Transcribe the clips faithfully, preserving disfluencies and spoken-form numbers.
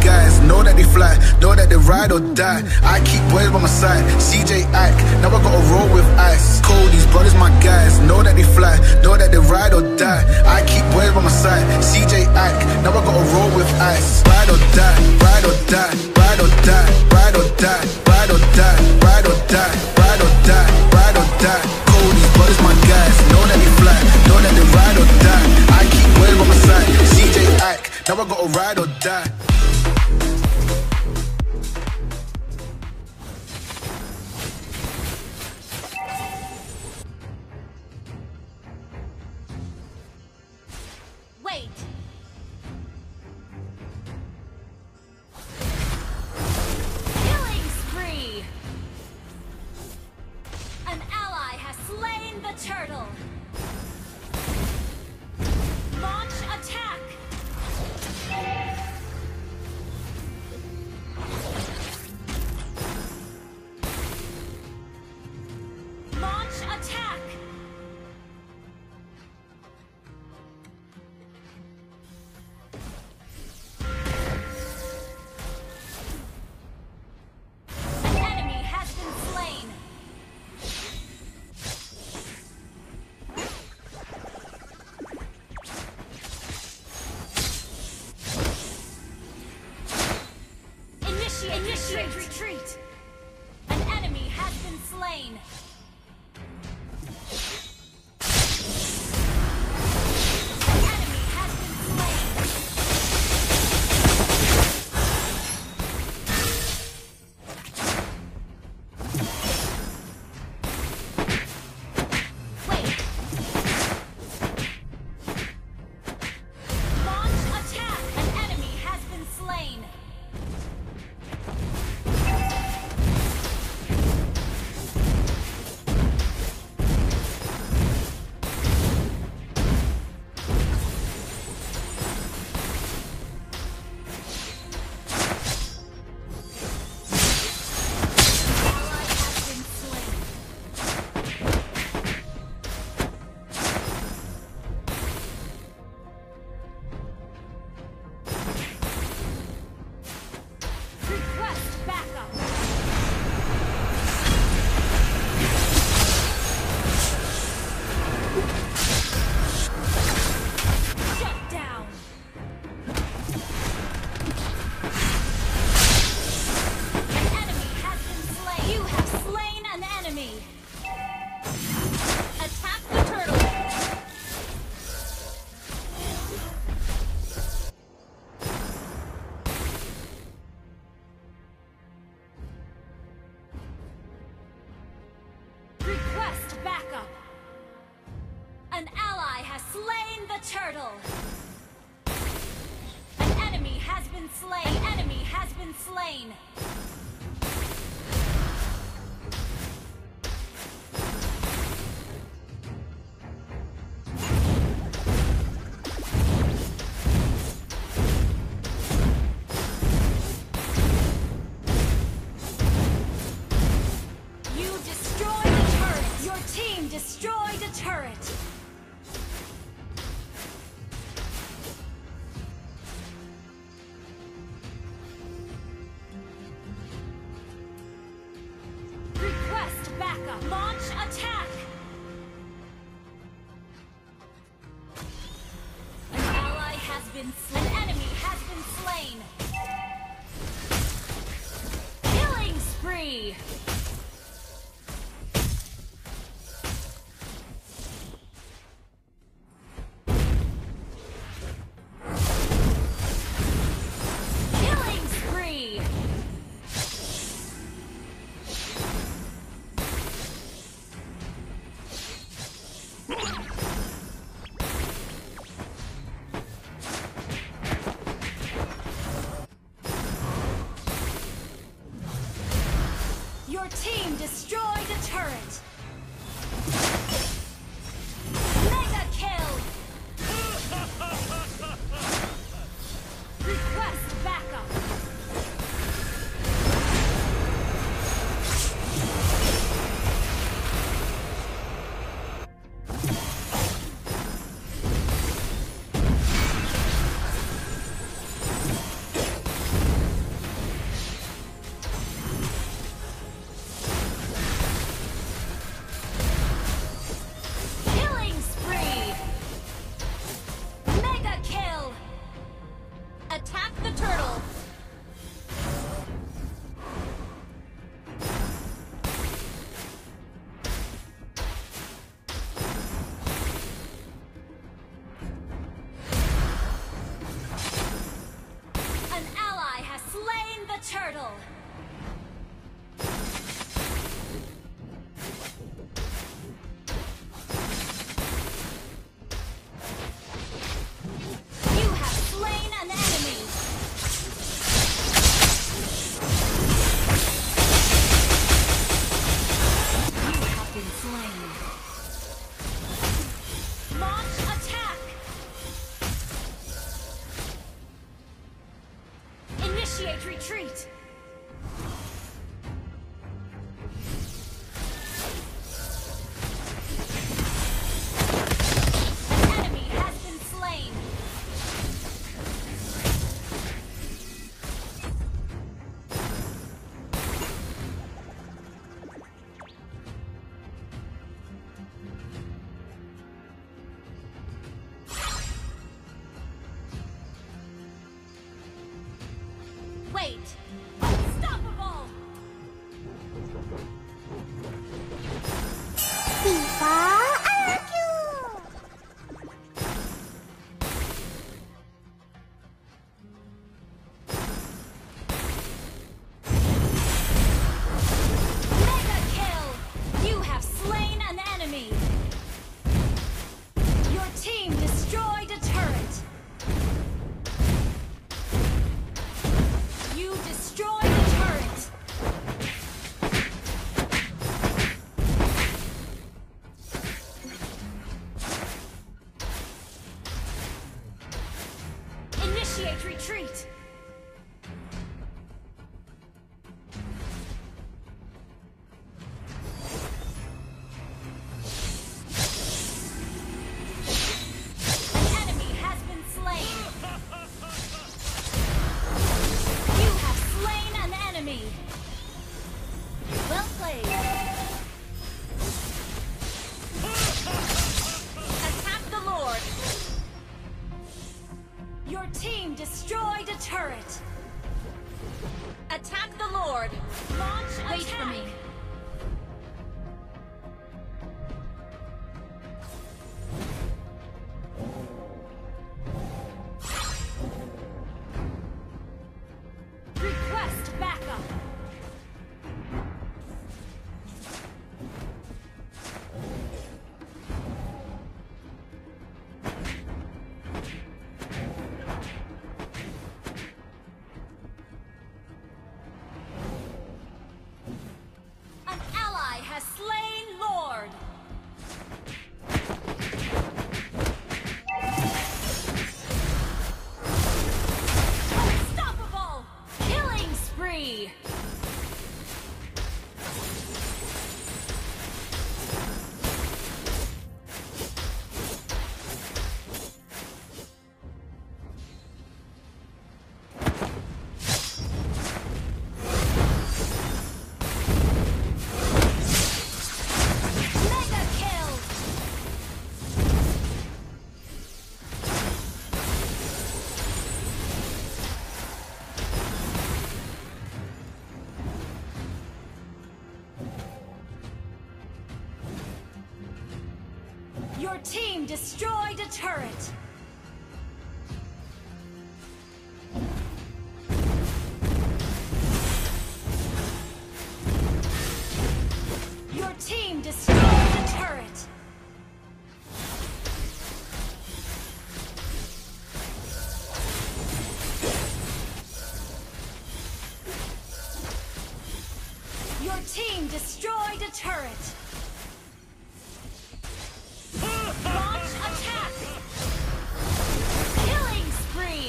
guys, know that they fly, know that they ride or die. I keep boys by my side, C J Ike, now I gotta roll with ice. Cody's brothers, my guys, know that they fly, know that they ride or die. I keep boys by my side, C J Ike, now I gotta roll with ice. Ride or die, ride or die, ride or die, ride or die, ride or die, ride or die, ride or die, ride or die. Cody's brothers, my guys, know that they fly, know that they ride or die. I keep boys by my side, C J Ike, now I gotta ride or die. Wait! Killing spree! An ally has slain the turtle! Launch attack! Launch attack! An enemy has been slain! Initiate, Initiate retreat! An enemy has been slain! An enemy has been slain! Wait! Launch attack! An enemy has been slain! Ally has been slain. Request backup. Shut down. An enemy has been slain. You have slain an enemy. Attack the turtle. Request backup. An ally has slain the turtle. An enemy has been slain. An enemy has been slain. You destroyed a turret. Your team destroyed a turret. Request backup. Launch attack. An ally has been slain. An enemy has been slain. Killing spree. Killing spree. Your Initiate retreat! An enemy has been slain! Wait! Unstoppable! FIFA Arcu! Mega kill! You have slain an enemy! Your team destroyed a turret! You destroyed a turret! Initiate retreat! An enemy has been slain! You have slain an enemy! Well played! Attack the Lord! Your team destroyed a turret! Attack the Lord! Launch Wait attack. for me! Request backup! An ally has slain Lord! Unstoppable! Killing spree! Mega kill! Your team destroyed a turret! Your team destroyed a turret! Your team destroyed a turret! Launch attack! Killing spree!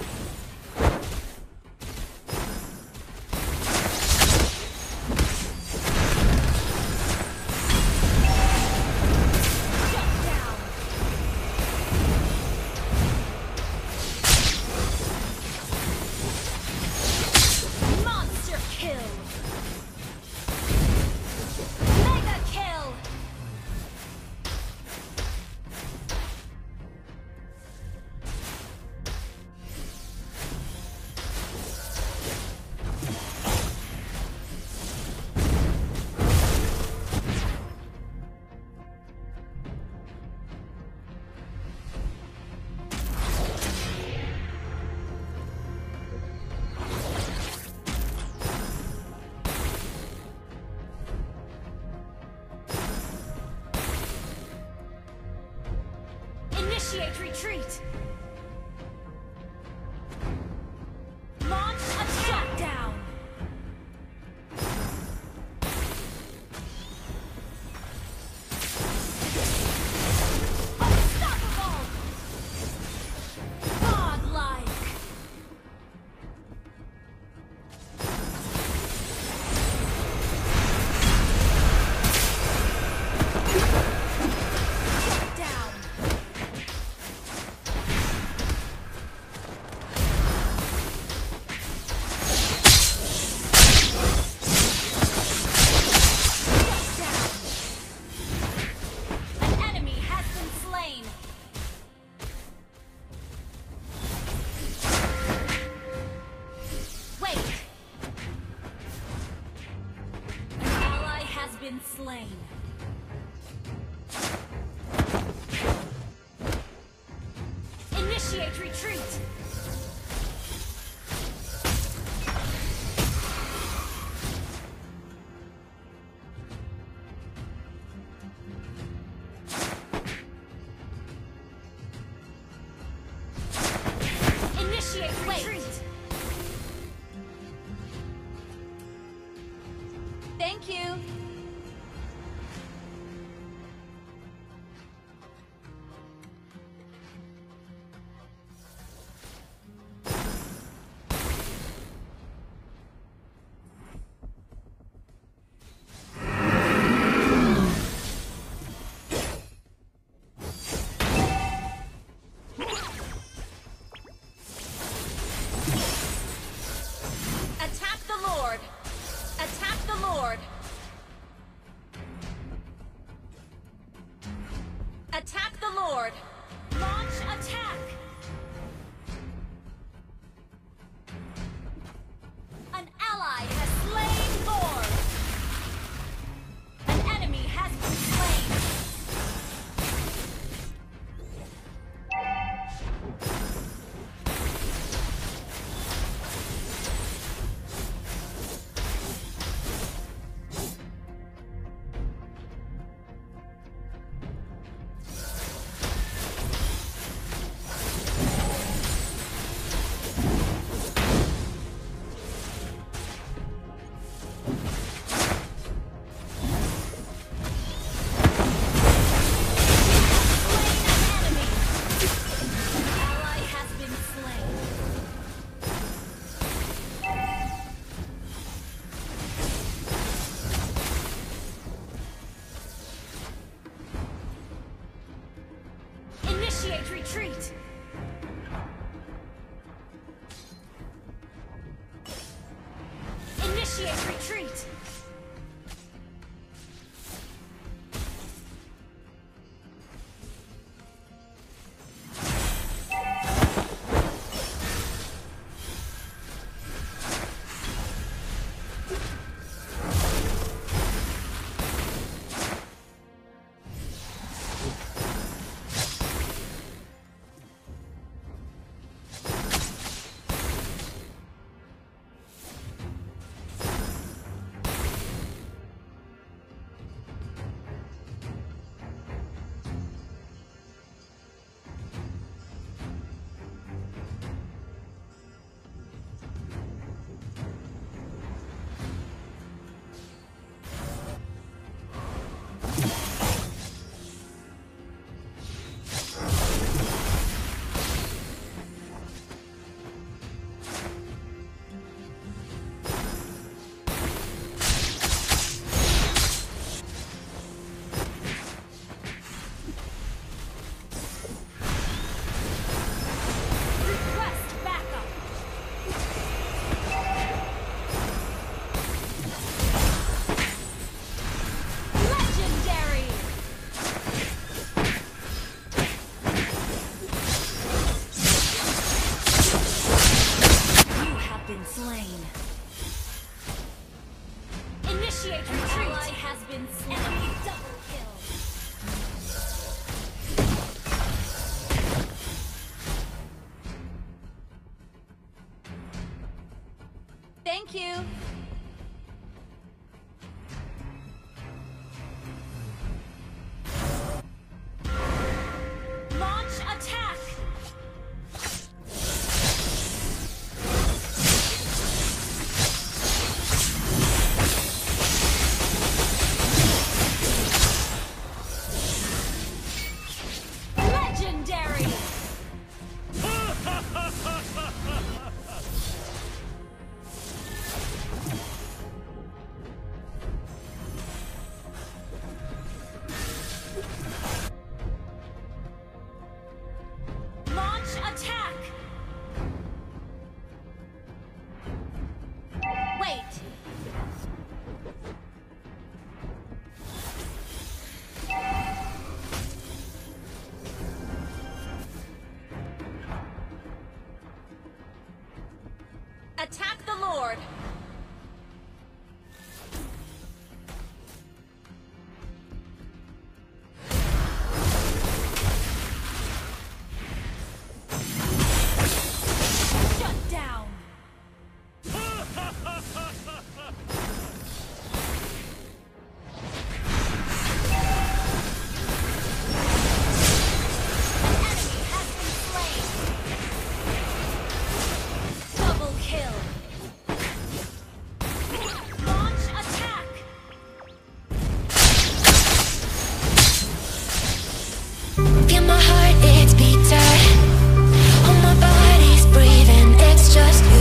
Shut down! Monster kill! Mega kill! Initiate retreat! Launch a shutdown! Unstoppable! Godlike! been slain. Initiate retreat. Initiate retreat. Thank you. Attack the Lord. Attack the Lord. Attack the Lord. Launch attack. An ally has slain Lord. An enemy has been slain. Initiate retreat. Initiate retreat. Thank you. Launch attack. Legendary. Launch attack! Wait! Attack the Lord! my heart, it's beating. Oh, my body's breathing, it's just